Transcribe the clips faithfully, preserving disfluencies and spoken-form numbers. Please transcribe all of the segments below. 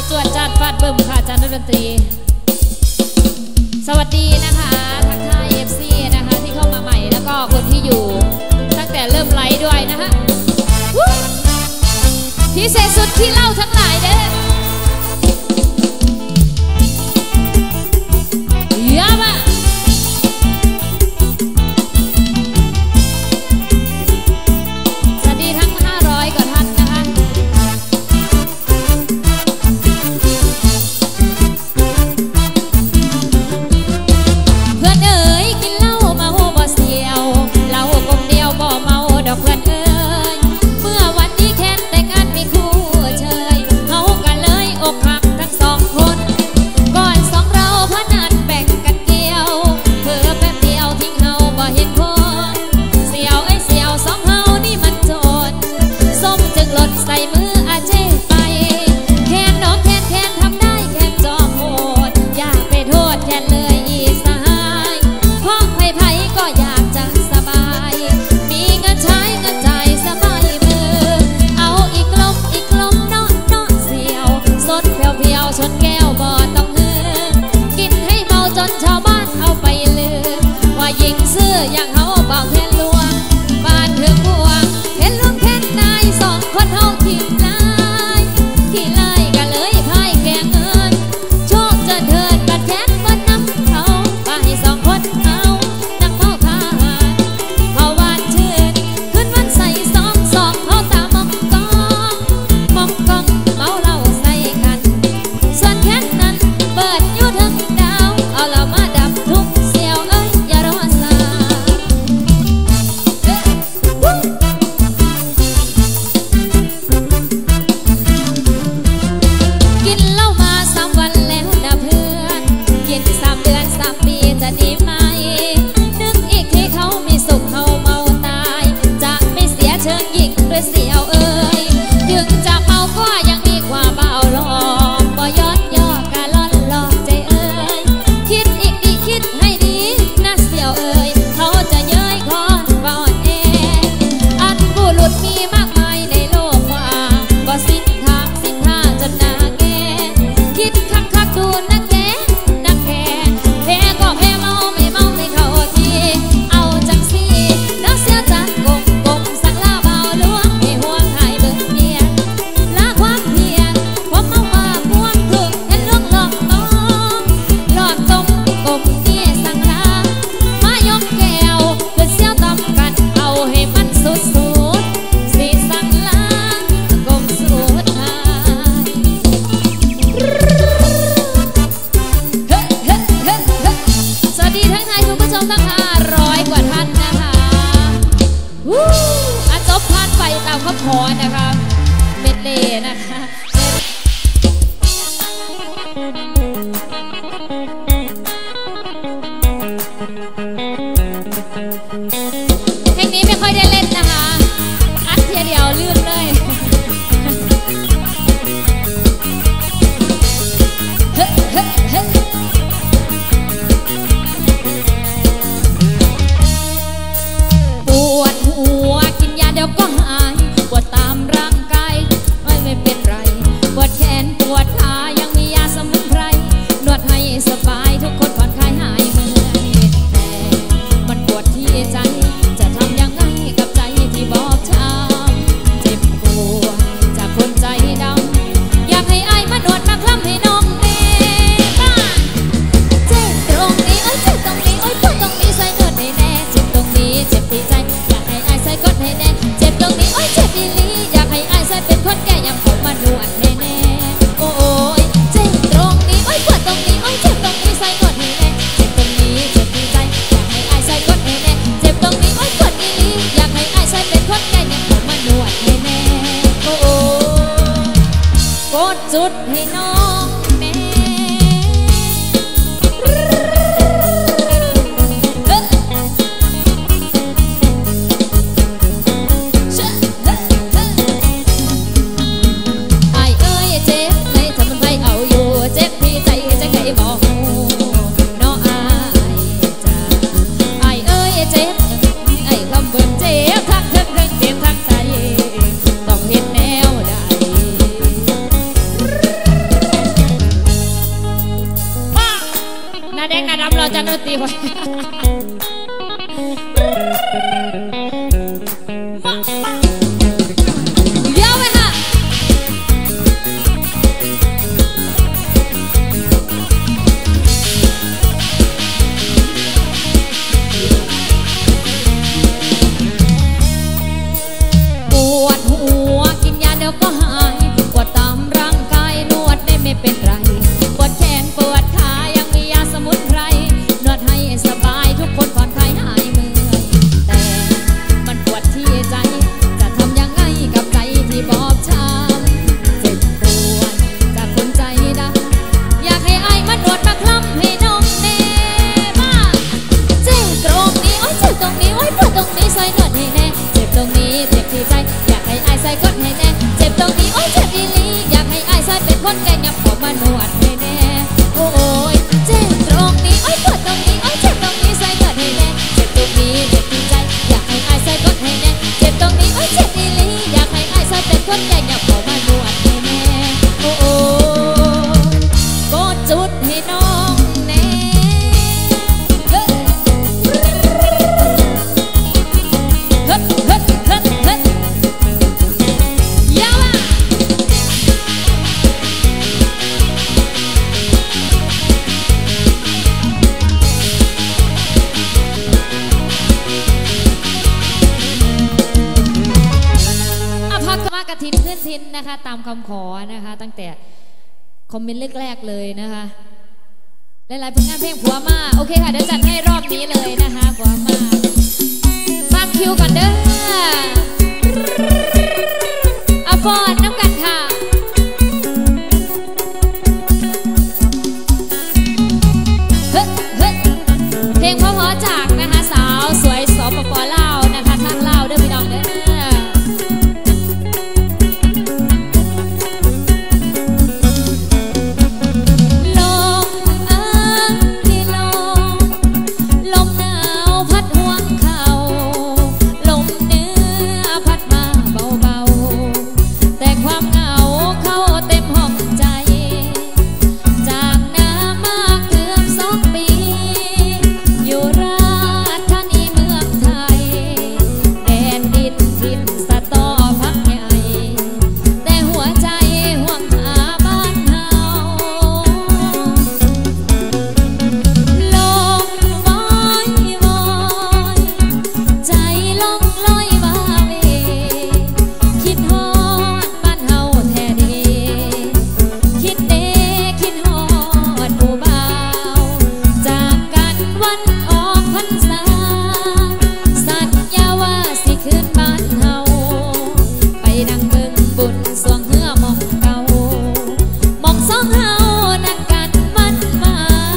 จวดจัดฟาดบึ้มค่ะจันทร์ดนตรีสวัสดีนะคะทักทาย เอฟ ซี นะคะที่เข้ามาใหม่แล้วก็คนที่อยู่ตั้งแต่เริ่มไลฟ์ด้วยนะคะพิเศษสุดที่เล่าทั้งหลายเด้อยาบ้าสวัสดีทั้งห้าร้อยกว่าท่านนะคะเพื่อนเอ๋ยกินเหล้ามาโหบ่เสียวเหล้ากลมเดียวบ่เมาดอกเพื่อนเอ๋ยเมื่อวันนี้แค่แต่งงานมีคู่เชยเขากันเลยอกหักทั้งสองคนก่อนสองเราพนันแบ่งกันเกี่ยวเพื่อแป๊บเดียวทิ้งเฮาบ่เห็นคนเสียวไอ้เสียวสองเฮานี่มันโจรส้มจึงหล่นใส่มืออาเจไปแค้นน้องแค้นแค้นทำได้แค้นจอมโหดอยากไปโทษแค้นเลยอีสายห้องไผ่ไผ่ก็อยากจะสบายมีเงินใช้เงินจ่ายสบายมือเอาอีกลมอีกลมเนาะเนาะเสียวสดเพียวเพียวชนแก้วบ่ต้องเฮือกินให้เมาจนชาวบ้านเอาไปลือว่ายิงซื้ออย่างเฮาเบาแค่ลวงบ้านถึงพวงเห็นลุงแค่นายสองคนเฮาขี้ลายขี้ลายกันเลยพายแกงเงินโชคจะเถิดบัดแค้นบนน้ำเขาไปสองคนเอานักเมาทหารเขาหวานชื่นขึ้นวันใส่สองสองเขาตามองกองมองกองเมาเหล้าใส่กันส่วนแค้นนั้นเปิดอยู่ทั้งดาวเอาเรามาดับทุกเสียวเอ้ยอย่ารอสากินเหล้ามาสามวันแล้วนะเพื่อนกินสามเดือนสามปีจะดีไหมนึกอีกที่เขามีสุขเขาเมาตายจะไม่เสียเชิงหญิงด้วยเสียวเอ้ยถึงจะเมาก็ยังมีความเบาหลอกบ่ย้อนย่อกะล่อนหลอกใจเอ้ยคิดอีกดีคิดให้ดีนะเสียวเอ้ยเขาจะเย้ยคอนบ่อ่อนแออันผู้หลุดมีมากมายในโลกว่าบ่สิ้นทางสิ้นท่าจนหน้าแก่คิดคักคักดูนักแกนักแกแพ้ก็แพ้เมาไม่เมาไม่เข้าทีเอาจังสิแล้วเสียจัดกงกงสักลาเบาหลวงให้ห่วงหายเบิ่งเพียนลาความเพียรความเมาว่าพวงถึงเห็นลวงหลอกต้องหลอกตรงกงนี่สังลามายกแก้วคือเสียวตำกันเอาให้มันสุดสุดสีสังลากงสุดท้ายสวัสดีทั้งไทยคุณผู้ชมทั้งห้าร้อยกว่าท่านนะคะวู้อ่ะจบผ่านไปตามคำขอนะคะเม็ดเล่นะคะเพลงนี้ไม่ค่อยได้เล่นนะคะอัดเทียเดียวลื่นเลยเฮ้เฮ้เฮ้ปวดหัวกินยาเดี๋ยวก็หายปวดตามร่างกายไม่ไม่เป็นไรปวดแขนปวดขายังมียาสมุนไพรนวดให้สบายทุกคนผ่อนคลายหายเมื่อยแต่มันปวดที่ใจจะทำยังไงกับใจที่บอบช้ำเจ็บปวดจากคนใจดำอยากให้อายมานวดมาคล้ำให้น้องเน่บ้านเจ็บตรงนี้เอ้ยเจ็บตรงนี้เอ้ยปวดตรงนี้ใส่นวดให้แน่เจ็บตรงนี้เจ็บที่ใจอยากให้อายใส่กดให้แน่เจ็บตรงนี้เอ้ยเจ็บอีหลีอยากให้อายใส่เป็นคนแก่ยังผมมานวดให้แน่โอ้ยเจ็บตรงนี้เอ้ยปวดตรงนี้เอ้ยเจ็บตรงนี้ใส่นวดให้แน่เจ็บตรงนี้เจ็บที่ใจอยากให้อายใส่กดให้แน่เจ็บตรงนี้เอ้ยปวดอีหลีอยากให้อายใส่เป็นคนแก่ยังผมมานวดให้แน่โอ้กดจุดให้น้องแน่ไอ้เอ้ยเจ็บในสมุนไพรเอาอยู่เจ็บที่ใจจะไงบอกน้ออายจ้าไอ้เอ้ยเจ็บไอ้คำเบิ่งเจ็บทั้งทั้งทั้งเจ็บทั้งใจต้องเห็นแนวใดจันดนตรีคนเดี๋ยวไปค่ะปวดหัวกินยาเดี๋ยวก็หายปวดตามร่างกายนวดได้ไม่เป็นไรปวดแขนปวดขายังมียาสมุนไพรนวดให้สบายทุกคนผ่อนคลายหายเมื่อยแต่มันปวดที่ใจจะทำยังไงกับใจที่บอบช้ำเจ็บปวดจากคนใจดำอยากให้อายมานวดมาคลำให้น้องเน่มาเจ็บตรงนี้โอ้ยเจ็บตรงนี้โอ้ยปวดตรงนี้ซอยนวดให้แน่เจ็บตรงนี้เจ็บที่ใจอยากให้อายใส่ก้นให้แน่เจ็บตรงนี้โอ้ยเจ็บอีหลีอยากให้อายใส่เป็นคนแก่ยับขอมานวดให้แน่โอ้ยเจ็บตรงนี้โอ้ยปวดตรงนี้โอ้ยเจ็บตรงนี้ใส่นวดให้แน่เจ็บตรงนี้เจ็บที่ใจอยากให้อายใส่ก้นให้แน่เจ็บตรงนี้โอ้ยเจ็บอีหลีอยากให้อายใส่เป็นคนแก่ยับขอมานวดให้แน่โอ้ยก็จุดให้น้องแน่เฮ้ยเฮ้ยเฮ้ยเฮ้ยเฮ้ยยาวอ่ะอ่ะพักมากระถินขึ้นทินนะคะตามคำขอนะคะตั้งแต่คอมเมนต์แรกๆเลยนะคะหลายๆผลงานเพลงผัวมาโอเคค่ะเดี๋ยวจัดให้รอบนี้เลยนะคะผัวมาฟังคิวก่อนเด้อเอาฟอนน้ำกันค่ะเฮ้ยเฮ้ยเพลงเพราะๆจากนะคะสาวสวยสปปลาวนะคะทางลาวเด้อพี่น้องเด้อลมเอ้ยลมลมหนาวพัดห่วงเขาลมเหนือพัดมาเบาๆแต่ความเหงาเข้าเต็มห้องใจจากน้ามากเกือบสองปีอยู่ราชธานีเมืองไทยแดนดินถิ่นสะตอพักใหญ่แต่หัวใจห่วงหาบ้านเฮาลมวอยวอยใจล่องลอยมาเวคิดฮอดบ้านเฮาแท้เดคิดเดคิดฮอดผู้บ่าวจากกันวันออกพรรษาสัญญาว่าสิคืนบ้านเฮาไปนั่งเบิ่งบุญสวงเหือมองเก่ามองสองเฮานัดกันวันมา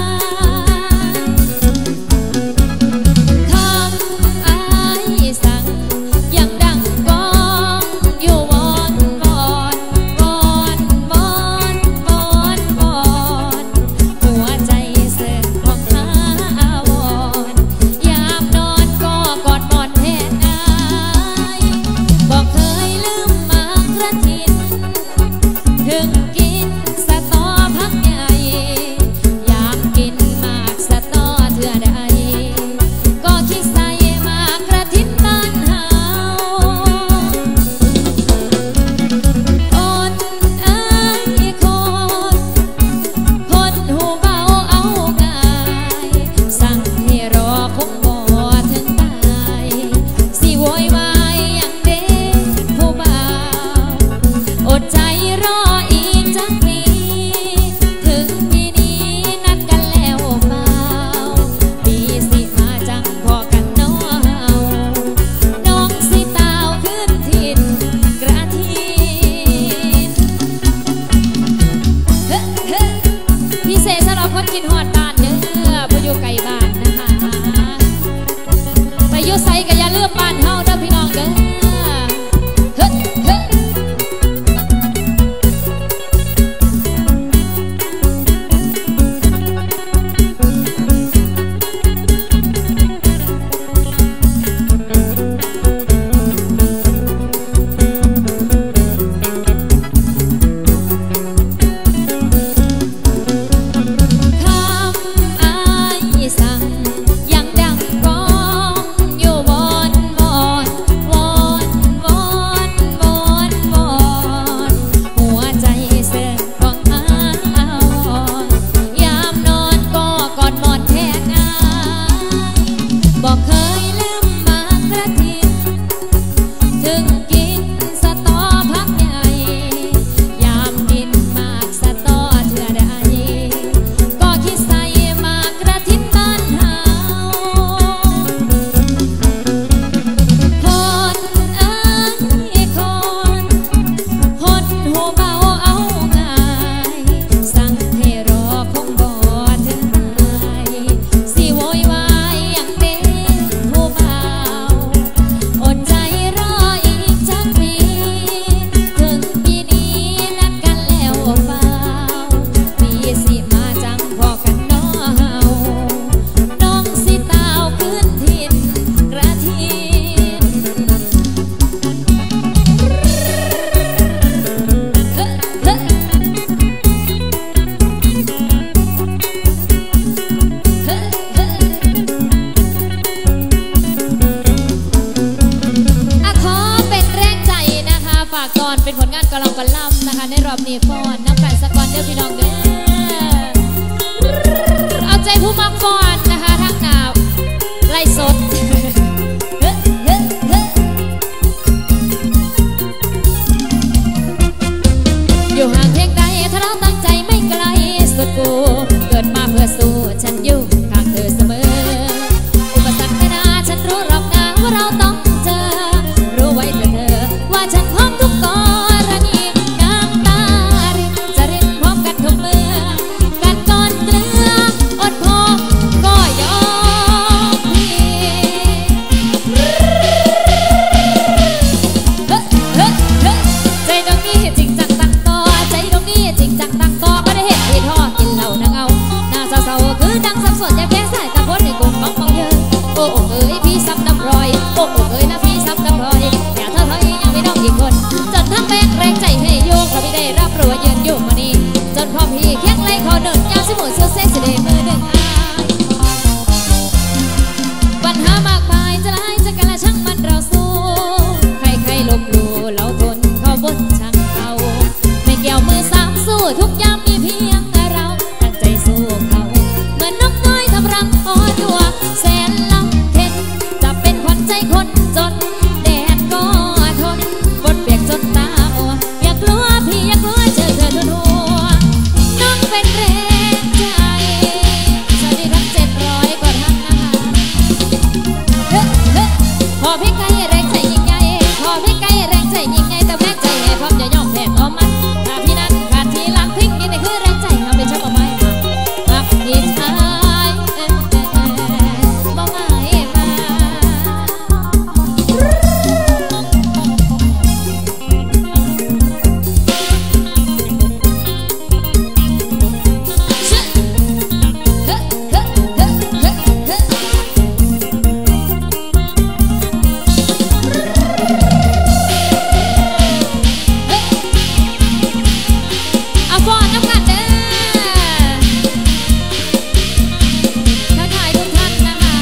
คำอายสั่งยังดังก้องอยู่วอนวอนวอนวอนวอนวอนหัวใจเสื่อมของหาอาวรยามนอนก็กอดหมอนแทนอายบอกเคยลืมมากระถินถึงกินสะตอพักใหญ่อยากกินมากสะตอเถื่อใดก็คิดใส่มากระถินบ้านเฮาอดอายคนคนหูเบาเอากายสั่งให้รอคงบ่ถึงตายสิโวยวายอย่างเด็กผู้บ่าวอดใจรออีกจักปีถึงปีนี้นัดกันแล้วเปล่าปีสิมาจังพอกันน้อเฮาน้องสิตาวขึ้นทินกระถินเฮ้เฮ้พิเศษสำหรับคนกินฮอดบ้านเด้อผู้อยู่ไกลบ้านนะคะไปอยู่ไสก็อย่าลืมบ้านเฮาเด้อพี่น้องเด้อเฮ้เฮ้คอพี่น้องเด้อเอาใจผู้มักฟอนนะคะทางหนาวไล่สดอยู่ห่างเพียงใดถ้าเราตั้งใจไม่ไกลสุดกูเกิดมาเพื่อสู้ฉันอยู่ข้างเธอเสมออุปสรรคไม่นาฉันรู้รอบหน้าว่าเราต้องเจอรู้ไว้เถอะเธอว่าฉันพร้อมทุกกรณีน้ำตารินจะรินพร้อมกันทุกเมื่อกันก่อนเกลืออดพอก็ยอมพี่ใจตรงนี้จริงจังตั้งต่อใจตรงนี้จริงจังตั้งต่อไม่ได้เห็นที่ทอกินเหล้านั่งเอาหน้าเศร้าๆคือดังสับสนอย่าแก้สายตาบนในกลุ่มมองมองเยอะโอ้เอ๋ยพี่ซับน้ำรอยโอ้เอ๋ยนะพี่ซับน้ำรอยอย่าเธอเธอยังไม่น้องอีกคนจนทั้งแบกแรงใจให้โยกเราไม่ได้รับรู้ว่ายืนอยู่มานี่จนพอพี่เคียงไล่คอหนึ่งยาวสิหมุนเสื้อเส้นเสด็จมือหนึ่งปัญหามากมายจะไล่จะกันละช่างมันเราสู้ใครใครลบลู่เราทนเขาบนช่างเขาไม่เกี่ยวมือสามสู้ทุกยามมีเพียงแต่เราตั้งใจสู้เขาเหมือนนกน้อยทำรังอ่อนตัวแสนลำเค็นจะเป็นขวัญใจคนจนแดดก็ทนบนเปียกจนตามัวอย่ากลัวพี่อย่ากลัวเจอเธอทุนหัวน้องเป็นแรงใจสวัสดีทั้งเจ็ดร้อยกว่าท่านนะคะพอพี่ไก่แรงใจยิ่งใหญ่พอพี่ไก่แรงใจยิ่งใหญ่แต่แม่ใจให้พร้อมจะยอมแพ้ต่อมันถ้าพี่นั้นขาดทีหลังทิ้งนี่คือแรงใจทำเป็นชอบเอาไม้มาหักพี่ชายเอ๊ะเอ๊ะเอ๊ะบ่ไม้มาชึเฮ้เฮ้เฮ้เฮ้เฮ้เอาฟอนน้ำกันเด้อทักทายทุกท่านนะคะ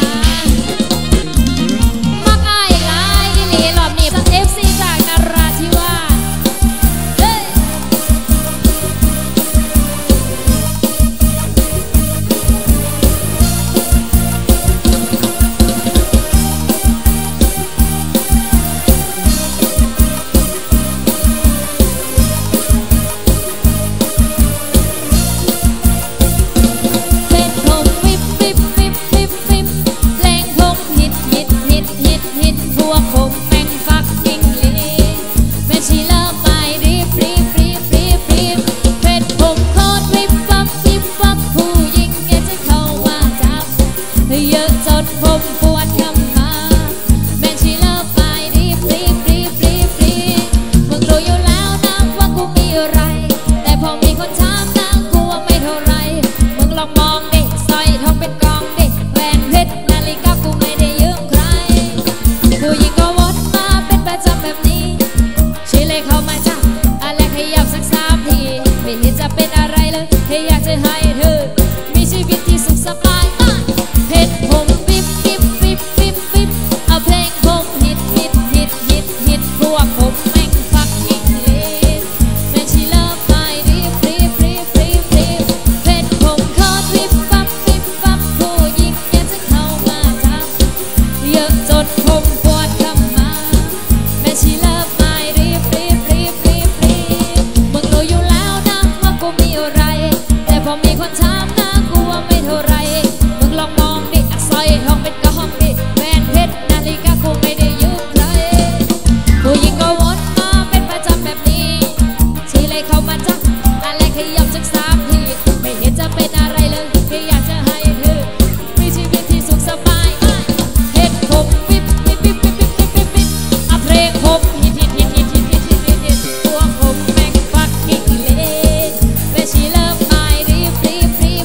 มักอายหลายอีหลีรอบนี้ทั้ง เอฟ ซี จากนราธิวาสเฮ้ยเป็นผมวิบวิบวิบวิบวิบเพลงผมฮิตฮิตฮิตฮิตฮิตพวกผมแม่งฟักยิ่งลีเป็นชีเลิฟไปรีบรีบรีบรีบรีบเป็นผมโคตรวิบวับวิบวับผู้หญิงแกจะเข้ามาจับเยอะจนผมปวดขมาเป็นชีเลิฟไปรีบรีบรีบรีบรีบมึงรู้อยู่แล้วนะว่ากูมีอะไร แต่พอมีคนถามนะกูว่าไม่เท่าไรมึงลองมองดิสร้อยทองเป็นกองดิแหวนเพชรนาฬิกากูไม่ได้ยืมใครผู้หญิงก็วนมาเป็นประจำแบบนี้ชี้เลยเข้ามาจ้ะอะไรขยับสักสามทีไม่เห็นจะเป็นอะไรเลยแค่อยากจะให้เธอมีชีวิตที่สุขสบายมากเพชรผมวิบวิบวิบวิบวิบเอาเพลงผมฮิตฮิตฮิตฮิตฮิตพวกผมแม่งฟักยิ่งเลสแม่ชีเลิฟไปรีบรีบรีบรีบรีบเพชรผมโคตรวิบวับวิบวับผู้หญิงอยากจะเข้ามาจับเยอะจนผมปวดขมาแม่ชีเลิฟไปรีบรีบรีบรีบรีบมึงรู้อยู่แล้วนะว่ากูมีอะไร แต่พอมีคนถามนะกูว่าไม่เท่าไรมึงลองมองดิสร้อยทองเป็นกระห้องดิแหวนเพชรนาฬิกากูไม่ได้ยืมใครผู้หญิงก็วนมาเป็นประจำแบบนี้ชี้เลยเข้ามาจ้ะอะไรขยับสักสามทีไม่เห็นจะเป็นอะไรเลยแค่อยากจะให้เธอมีชีวิตที่สุขสบายมากเห็ดผมวิบวิบวิบวิบวิบวิบวิบวิบอ่ะเพลงผมฮิตฮิตฮิตฮิตฮิตฮิตฮิตฮิตฮิตพวกผมแม่งฟักกิ้งเลสแม่ชีเลิฟไปรีบรีบรีบ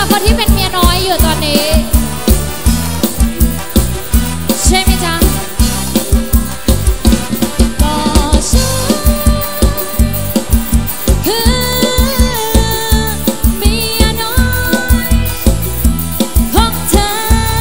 กับคนที่เป็นเมียน้อยอยู่ตอนนี้ใช่ไหมจ๊ะก็ฉันคือเมียน้อยของเธอ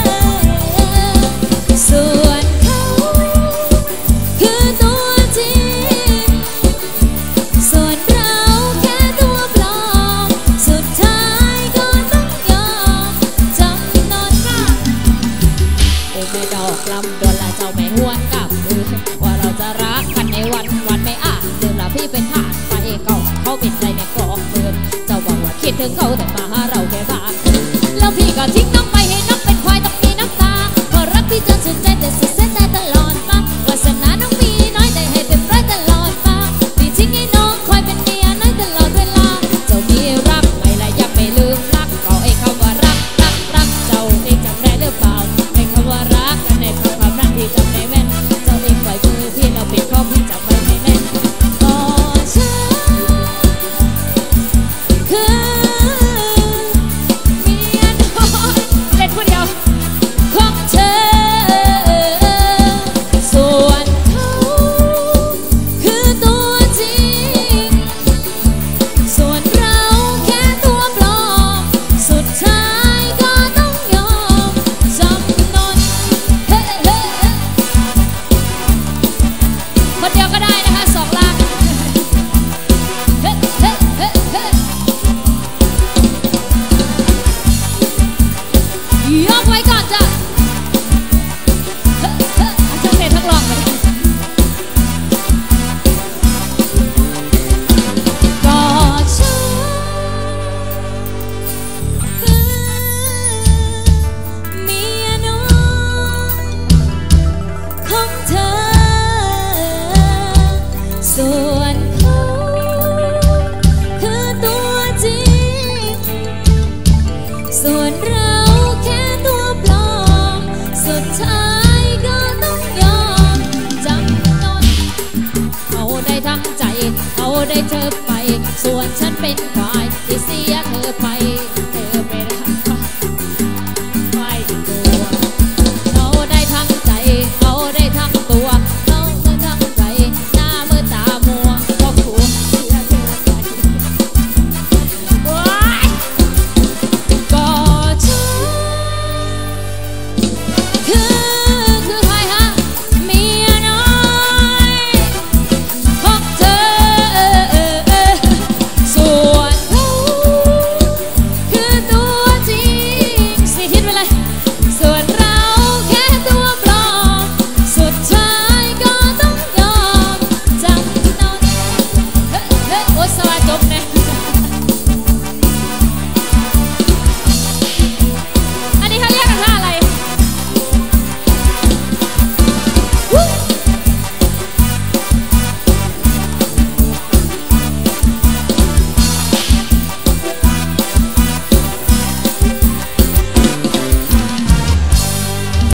ส่วนเขาคือตัวจริงส่วนเราแค่ตัวปลอมสุดท้ายก็ต้องยอมจำนนค่ะโอ้แม่ดอกลำดวนละเจ้าไม่หวนกลับลืมว่าเราจะรักกันในวันวันไม่อาจลืมละพี่เป็นทาสไปเก่าเขาเป็นใจในกองเดิมเจ้าบอกว่าคิดถึงเขาแต่มาหาเราแค่บ้านแล้วพี่ก็ทิ้งน้องไปให้น้องเป็นควายต้องมีน้ำตาเพราะรักพี่จนสุดใจแต่สุดเส้นได้ตลอดมาวาสนาน้องมีน้อยแต่ให้เป็นร้อยตลอดมาพี่ทิ้งให้น้องคอยเป็นเมียน้อยตลอดเวลาเจ้ามีรักไม่ละยังไม่ลืมรักก็ไอ้คำว่ารักรักรักเจ้าเองจำได้หรือเปล่าไอ้คำว่ารักกันในคำคำนั้นที่จำได้แม่นเจ้าเองปล่อยมือพี่เราปิดข้อพี่จำไว้ไม่แน่นก็ฉันคือเมียน้อยเล่นผู้เดียวของเธอส่วนเขาคือตัวจริงส่วนเราแค่ตัวปลอมสุดท้ายก็ต้องยอมจำนนเฮ้เฮ้คนเดียวก็ได้นะคะสองล่างเฮ้เฮ้เฮ้เฮ้ยกไว้ก่อนจ้ะเฮ้เฮ้ทั้งเพลงทั้งร้องเลยก็ฉันคือเมียน้อยของเธอส่วนเขาคือตัวจริงส่วนเราแค่ตัวปลอมสุดท้ายก็ต้องยอมจำนนเขาได้ทั้งใจเขาได้เธอไปส่วนฉันเป็น